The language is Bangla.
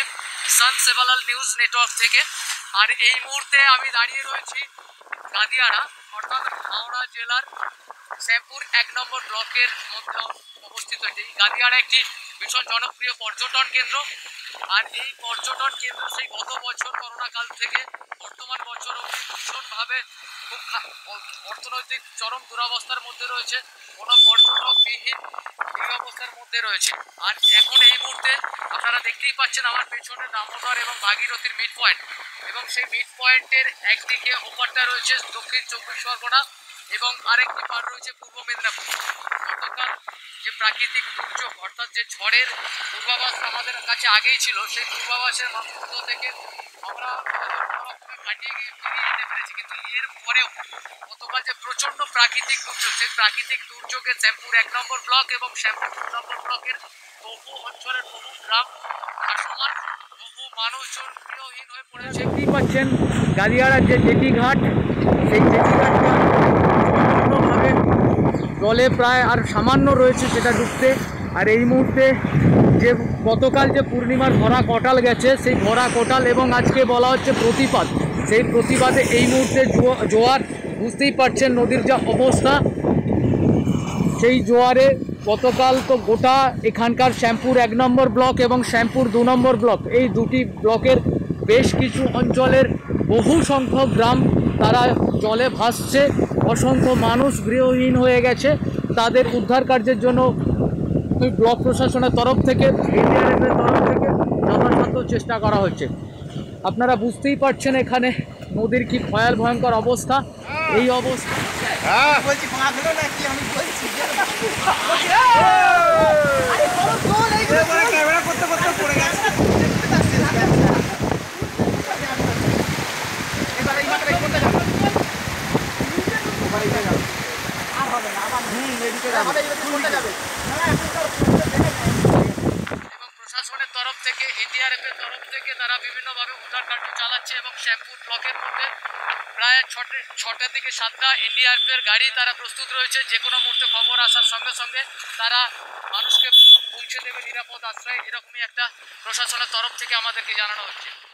সন্ত সেবালাল নিউজ নেটওয়ার্ক থেকে। আর এই মুহূর্তে আমি দাঁড়িয়ে রয়েছি গাদিয়াড়া, অর্থাৎ হাওড়া জেলার শ্যামপুর 1 নম্বর ব্লকের মধ্যে অবস্থিত। এটি গাদিয়াড়া একটি ভীষণ জনপ্রিয় পর্যটন কেন্দ্র। আর এই পর্যটন কেন্দ্র সেই গত বছর করোনাকাল থেকে বর্তমান বছর ভীষণভাবে খুব অর্থনৈতিক চরম দুরবস্থার মধ্যে রয়েছে, কোনো পর্যটকবিহীন এই অবস্থার মধ্যে রয়েছে। আর এখন এই মুহূর্তে আপনারা দেখতেই পাচ্ছেন আমার পেছনে দামোদর এবং ভাগীরথীর মিড পয়েন্ট, এবং সেই মিড পয়েন্টের একদিকে ওপারটা রয়েছে দক্ষিণ 24 পরগনা এবং আরেকটি পার রয়েছে পূর্ব মেদিনীপুর। গতকাল যে প্রাকৃতিক দুর্যোগ অর্থাৎ যে ঝড়ের পূর্বাভাস আমাদের কাছে আগেই ছিল, সেই পূর্বাভাসের মধ্য থেকে আমরা কাটিয়ে গিয়ে ফিরিয়ে যেতে পেরেছি। কিন্তু এর পরেও গতকাল যে প্রচণ্ড প্রাকৃতিক দুর্যোগ, সেই প্রাকৃতিক দুর্যোগে শ্যামপুর 1 নম্বর ব্লক এবং শ্যামপুর 2 নম্বর ব্লকের বহু অঞ্চলের বহু গ্রাম ভাসমান, বহু মানুষজন গৃহহীন হয়ে পড়েছে। দেখতেই পাচ্ছেন গাদিয়াড়ার যে জেটি ঘাট, সেই জেটি ঘাটটা সম্পূর্ণভাবে জলে প্রায় আর সামান্য রয়েছে সেটা ডুবতে। আর এই মুহূর্তে যে গতকাল যে পূর্ণিমার ভরা কোটাল গেছে, সেই ভরা কোটাল এবং আজকে বলা হচ্ছে প্রতিপাদ, সেই প্রতিবাদে এই মুহূর্তে জোয়ার, বুঝতেই পারছেন নদীর যা অবস্থা। সেই জোয়ারে গতকাল তো গোটা এখানকার শ্যামপুর 1 নম্বর ব্লক এবং শ্যামপুর 2 নম্বর ব্লক, এই দুটি ব্লকের বেশ কিছু অঞ্চলের বহু সংখ্যক গ্রাম তারা জলে ভাসছে। অসংখ্য মানুষ গৃহহীন হয়ে গেছে। তাদের উদ্ধার কার্যের জন্য ব্লক প্রশাসনের তরফ থেকে, এনডিআরএফের তরফ থেকে যথাসাধ্য চেষ্টা করা হচ্ছে। আপনারা বুঝতেই পারছেন এখানে নদীর কি ভয়ঙ্কর অবস্থা। এই অবস্থা এবং প্রশাসনের তরফ থেকে, এনডিআরএফের তরফ থেকে তারা বিভিন্নভাবে উদ্ধার কার্য চালাচ্ছে এবং শ্যামপুর ব্লকের মধ্যে প্রায় 6টা থেকে 7টা এনডিআরএফের গাড়ি তারা প্রস্তুত রয়েছে। যে কোনো মুহূর্তে খবর আসার সঙ্গে সঙ্গে তারা মানুষকে পৌঁছে দেবে নিরাপদ আশ্রয়, এরকমই একটা প্রশাসনের তরফ থেকে আমাদেরকে জানানো হচ্ছে।